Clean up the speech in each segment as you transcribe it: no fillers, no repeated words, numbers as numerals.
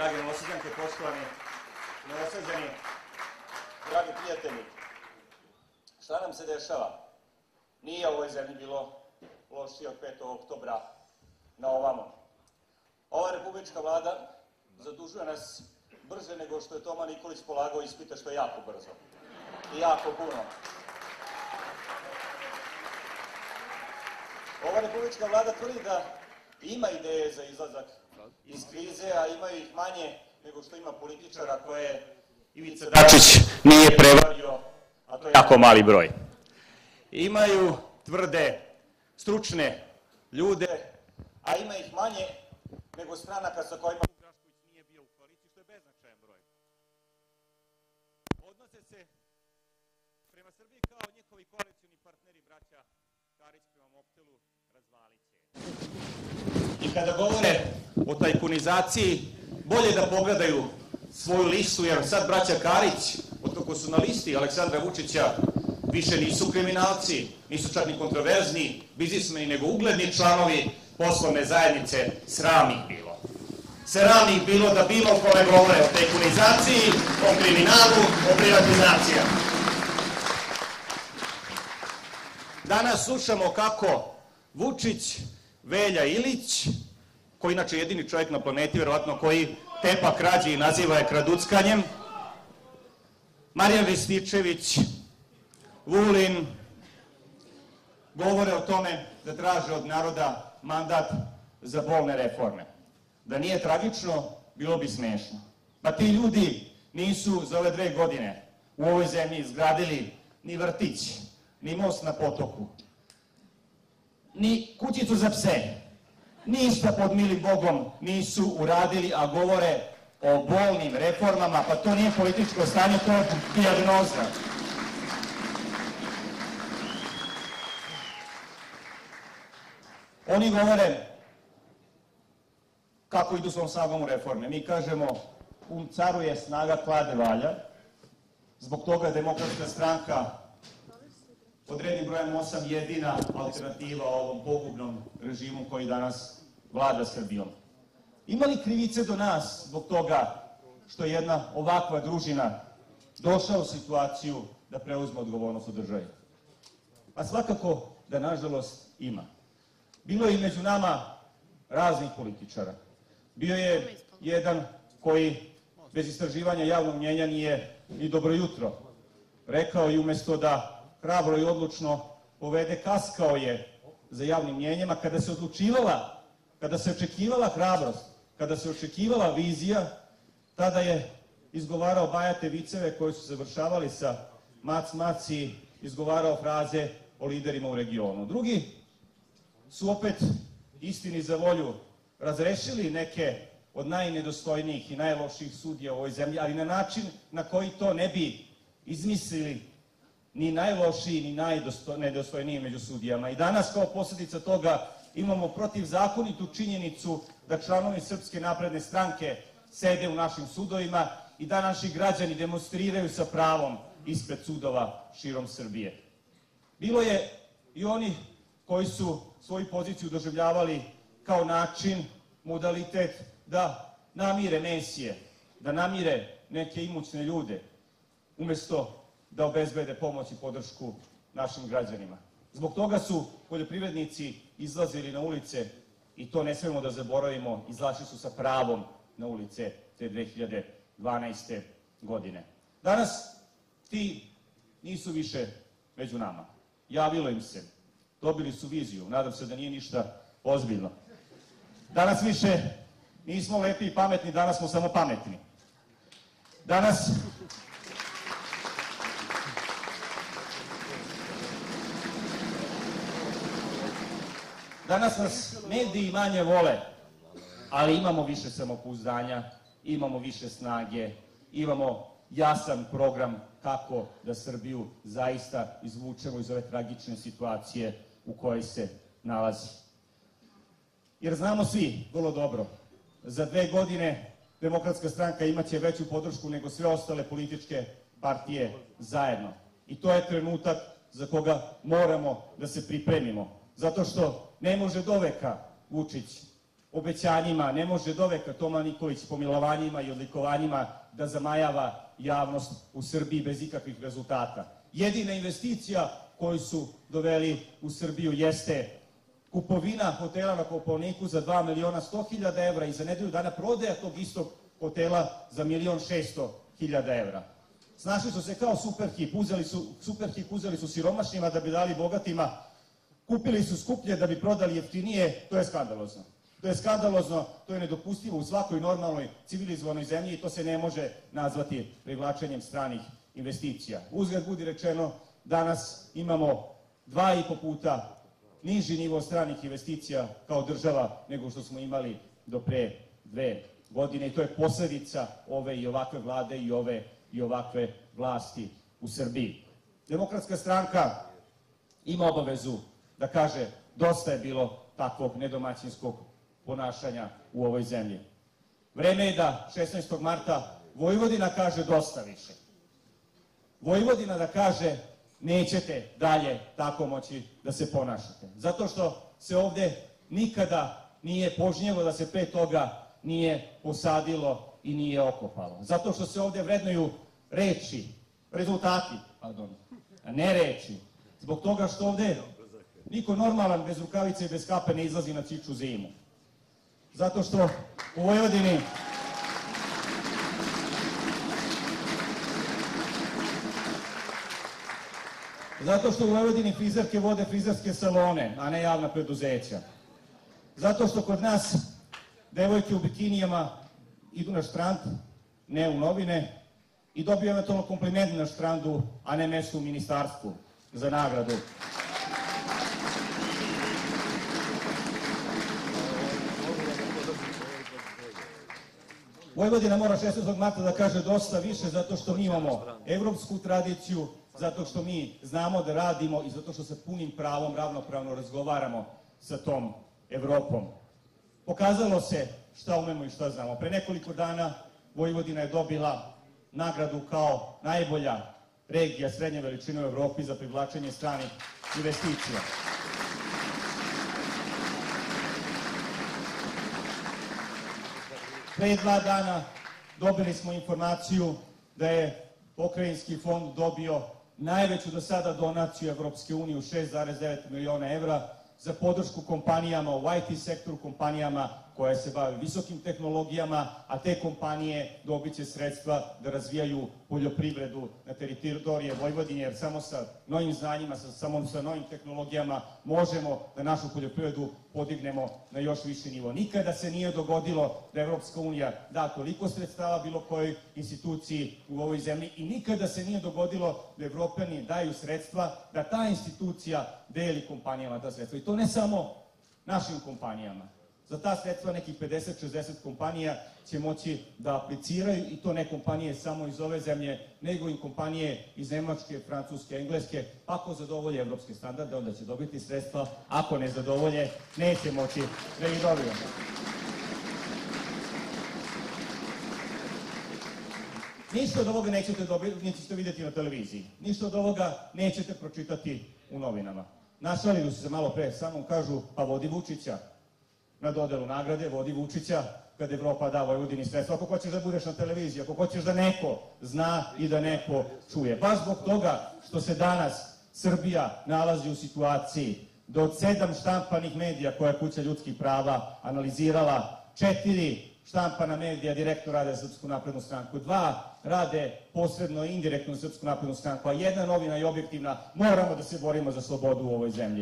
drage Novosađanke, poštovani Novosađani, dragi prijatelji. Šta nam se dešava? Nije u ovoj zemlji bilo lošije od 5. oktobra na ovamo. Ova republička vlada zadužuje nas brže nego što je Toma Nikolić polagao ispite, što je jako brzo i jako puno. Ova republička vlada tvrdi da ima ideje za izlazak iz krize, a imaju ih manje nego što ima političara koje Ivica Dačić nije prevario, a to je jako mali broj. Imaju tvrde, stručne ljude, a ima ih manje nego stranaka sa kojima Drašković nije bio u koaliciji, što je beznačajan broj. Odnose se prema Srbiji kao njihovi koalicioni partneri, braća Karić prema Mobtelu, razvaliće. I kada govore o tajkunizaciji, bolje da pogledaju svoju listu, jer sad braća Karić, otkako su na listi Aleksandra Vučića, više nisu kriminalci, nisu čak ni kontroverzni biznismeni, nego ugledni članovi poslovne zajednice. Sram ih bilo. Sram ih bilo da bilo kome govore o tajkunizaciji, o kriminalu, o privatizacijama. Danas slušamo kako Vučić, Velja Ilić, koji inače je jedini čovjek na planeti, verovatno, koji tepa krađe i naziva je kraduckanjem, Marijan Rističević, Vulin, govore o tome da traže od naroda mandat za bolne reforme. Da nije tragično, bilo bi smešno. Pa ti ljudi nisu za ove 2 godine u ovoj zemlji izgradili ni vrtić, ni most na potoku, ni kućicu za pse, ništa pod milim Bogom nisu uradili, a govore o bolnim reformama. Pa to nije političko stanje, to je dijagnoza. Oni govore kako idu svom snagom u reforme. Mi kažemo, caruje snaga, klade valja. Zbog toga je Demokratska stranka pod rednim brojem 8 jedina alternativa ovom pogubnom režimu koji danas vlada Srbijom. Ima li krivice do nas zbog toga što je jedna ovakva družina došla u situaciju da preuzme odgovornost u državi? Pa svakako da, nažalost, ima. Bilo je i među nama raznih političara. Bio je jedan koji bez istraživanja javnog mnjenja nije ni dobro jutro rekao i umesto da hrabro i odlučno povede, kaskao je za javnim mnjenjima. Kada se odlučivala, kada se očekivala hrabrost, kada se očekivala vizija, tada je izgovarao bajate viceve koji su završavali sa mac mac i izgovarao fraze o liderima u regionu. Drugi su opet, istini za volju, razrešili neke od najnedostojnijih i najlošijih sudija u ovoj zemlji, ali na način na koji to ne bi izmislili ni najlošiji, ni najdostojniji među sudijama. I danas, kao posljedica toga, imamo protivzakonitu činjenicu da članovi Srpske napredne stranke sede u našim sudovima i da naši građani demonstriraju sa pravom ispred sudova širom Srbije. Bilo je i oni koji su svoju poziciju doživljavali kao način, modalitet da namire mesije, da namire neke imućne ljude, umesto da obezbede pomoć i podršku našim građanima. Zbog toga su poljoprivrednici izlazili na ulice, i to ne smemo da zaboravimo, izašli su sa pravom na ulice te 2012. godine. Danas ti nisu više među nama. Javilo im se, dobili su viziju, nadam se da nije ništa ozbiljno. Danas više nismo lepi i pametni, danas smo samo pametni. Danas nas mediji manje vole, ali imamo više samopouzdanja, imamo više snage, imamo jasan program kako da Srbiju zaista izvučemo iz ove tragične situacije u kojoj se nalazi. Jer znamo svi vrlo dobro, za 2 godine Demokratska stranka imaće veću podršku nego sve ostale političke partije zajedno. I to je trenutak za koga moramo da se pripremimo. Zato što ne može doveka Vučić obećanjima, ne može doveka Toma Nikolić pomilovanjima i odlikovanjima da zamajava javnost u Srbiji bez ikakvih rezultata. Jedina investicija koju su doveli u Srbiju jeste kupovina hotela na Kopaoniku za 2.100.000 evra i za nedelju dana prodaja tog istog hotela za 1.600.000 evra. Snašli su se kao Superhip, uzeli su siromašnima da bi dali bogatima, kupili su skuplje da bi prodali jeftinije, to je skandalozno. To je skandalozno, to je nedopustivo u svakoj normalnoj civilizovanoj zemlji i to se ne može nazvati privlačenjem stranih investicija. Uzgled budi rečeno, danas imamo 2,5 puta niži nivo stranih investicija kao država nego što smo imali do pre 2 godine i to je posledica ove i ovakve vlade i ovakve vlasti u Srbiji. Demokratska stranka ima obavezu da kaže dosta je bilo takvog nedomaćinskog ponašanja u ovoj zemlji. Vreme je da 16. marta Vojvodina kaže dosta više. Vojvodina da kaže nećete dalje tako moći da se ponašate. Zato što se ovde nikada nije požnjelo da se pre toga nije posadilo i nije okopalo. Zato što se ovde vrednuju rezultati, a ne reči. Zbog toga što ovde niko normalan bez rukavice i bez kape ne izlazi na čiču zimu. Zato što u Vojvodini frizerke vode frizerske salone, a ne javna preduzeća. Zato što kod nas devojke u bikinijama idu na štrand, ne u novine, i dobiju eventualno kompliment na štrandu, a ne mesto u ministarstvu za nagradu. Vojvodina mora 16. marta da kaže dosta više zato što mi imamo evropsku tradiciju, zato što mi znamo da radimo i zato što sa punim pravom ravnopravno razgovaramo sa tom Evropom. Pokazalo se šta umemo i šta znamo. Pre nekoliko dana Vojvodina je dobila nagradu kao najbolja regija srednje veličine u Evropi za privlačenje stranih investicija. Pre 2 dana dobili smo informaciju da je pokrajinski fond dobio najveću do sada donaciju Evropske unije u 6,9 miliona evra za podršku kompanijama u IT sektoru, kompanijama koje se bave visokim tehnologijama, a te kompanije dobit će sredstva da razvijaju poljoprivredu na teritoriji Vojvodine, jer samo sa novim znanjima, samo sa novim tehnologijama možemo da našu poljoprivredu podignemo na još viši nivo. Nikada se nije dogodilo da Evropska unija da toliko sredstava bilo kojoj instituciji u ovoj zemlji i nikada se nije dogodilo da Evropljani daju sredstva da ta institucija deli kompanijama ta sredstva. I to ne samo našim kompanijama. Za ta sredstva nekih 50-60 kompanija će moći da apliciraju i to ne kompanije samo iz ove zemlje, nego i kompanije iz Nemačke, Francuske, Engleske. Ako zadovolje evropske standarde, onda će dobiti sredstva. Ako ne zadovolje, neće moći da ih dobiju. Ništa od ovoga nećete vidjeti na televiziji. Ništa od ovoga nećete pročitati u novinama. Našalili su se malo pre, samo kažu, pa vodi Vučića na dodelu nagrade, vodi Vučića kad Evropa da Vojvodini sredstva. Ako hoćeš da budeš na televiziji, ako hoćeš da neko zna i da neko čuje. Baš zbog toga što se danas Srbija nalazi u situaciji da od 7 štampanih medija koje je Kuća ljudskih prava analizirala, 4 štampana medija direktno rade Srpsku naprednu stranku, 2 rade posredno i indirektno Srpsku naprednu stranku, a 1 novina je objektivna. Moramo da se borimo za slobodu u ovoj zemlji.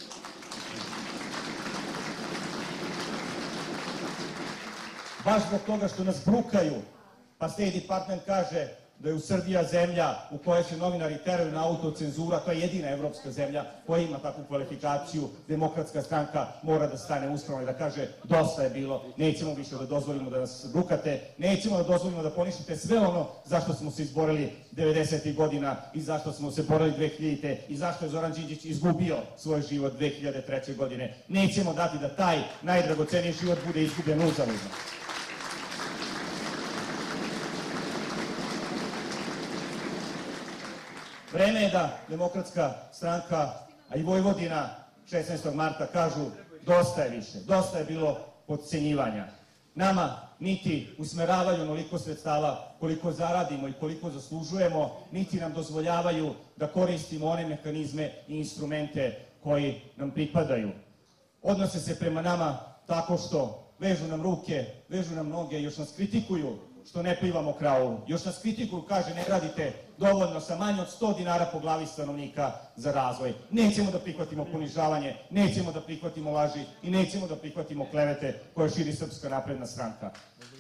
Baš zbog toga što nas brukaju, pa State Department kaže da je u Srbija zemlja u kojoj se novinari teraju na autocenzura, to je jedina evropska zemlja koja ima takvu kvalifikaciju. Demokratska stranka mora da stane uspravno i da kaže dosta je bilo, nećemo više da dozvolimo da nas brukate, nećemo da dozvolimo da poništite sve ono zašto smo se izborili 90. godina i zašto smo se borili 2000. i zašto je Zoran Đinđić izgubio svoj život 2003. godine. Nećemo dati da taj najdragoceniji život bude izgubljen uzaludno. Vreme je da Demokratska stranka, a i Vojvodina 16. marta kažu dosta je više. Dosta je bilo podcenjivanja. Nama niti usmeravaju onoliko sredstava koliko zaradimo i koliko zaslužujemo, niti nam dozvoljavaju da koristimo one mehanizme i instrumente koji nam pripadaju. Odnose se prema nama tako što vežu nam ruke, vežu nam noge i još nas kritikuju što ne plivamo kravu. Još nas kritikuju, kaže, ne radite dovoljno sa manje od 100 dinara po glavi stanovnika za razvoj. Nećemo da prihvatimo ponižavanje, nećemo da prihvatimo laži i nećemo da prihvatimo klevete koje širi Srpska napredna stranka.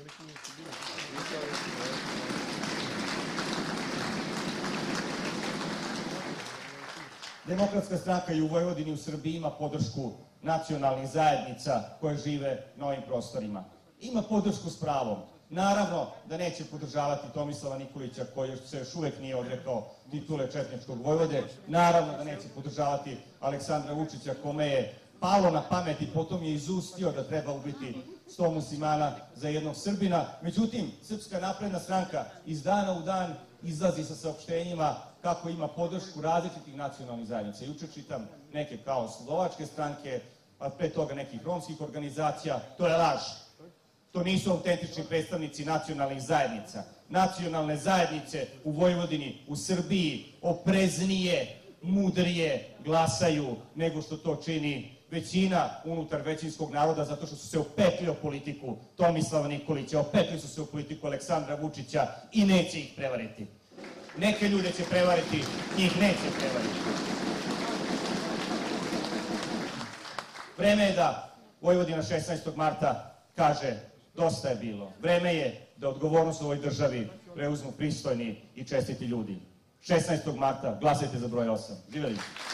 Demokratska stranka i u Vojvodini i u Srbiji ima podršku nacionalnih zajednica koje žive na ovim prostorima. Ima podršku s pravom. Naravno da neće podržavati Tomislava Nikolića koji se još uvek nije odrekao titule četničkog vojvode. Naravno da neće podržavati Aleksandra Vučića kome je palo na pamet i potom je izustio da treba ubiti 100 muslimana za jednog Srbina. Međutim, Srpska napredna stranka iz dana u dan izlazi sa saopštenjima kako ima podršku različitih nacionalnih zajednica. Juče čitam neke kao slovačke stranke, a pre toga nekih romskih organizacija. To je laž. To nisu autentični predstavnici nacionalnih zajednica. Nacionalne zajednice u Vojvodini, u Srbiji opreznije, mudrije glasaju nego što to čini većina unutar većinskog naroda, zato što su se opekli o politiku Tomislava Nikolića, opekli su se o politiku Aleksandra Vučića i neće ih prevariti. Neke ljude će prevariti, njih neće prevariti. Vreme je da Vojvodina 16. marta kaže dosta je bilo. Vreme je da odgovornost u ovoj državi preuzmu pristojni i čestiti ljudi. 16. marta glasajte za broj 8. Živeli!